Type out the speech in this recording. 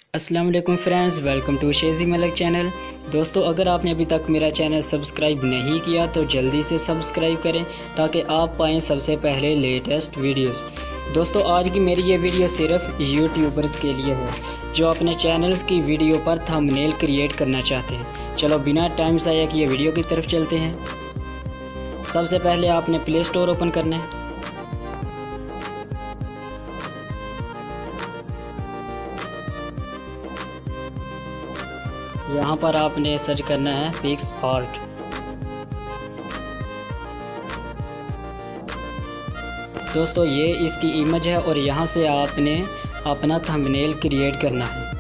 अस्सलाम वालेकुम friends, welcome to Shezi Malik channel. दोस्तों, अगर आपने अभी तक मेरा चैनल सब्सक्राइब नहीं किया तो जल्दी से सब्सक्राइब करें ताकि आप पाएँ सबसे पहले लेटेस्ट वीडियोस। दोस्तों, आज की मेरी ये वीडियो सिर्फ यूट्यूबर्स के लिए है जो अपने चैनल्स की वीडियो पर थंबनेल क्रिएट करना चाहते हैं। चलो बिना टाइम ज़ाया किए वीडियो की तरफ चलते हैं। सबसे पहले आपने प्ले स्टोर ओपन करना है। यहाँ पर आपने सर्च करना है पिक्सआर्ट। दोस्तों, ये इसकी इमेज है और यहाँ से आपने अपना थंबनेल क्रिएट करना है।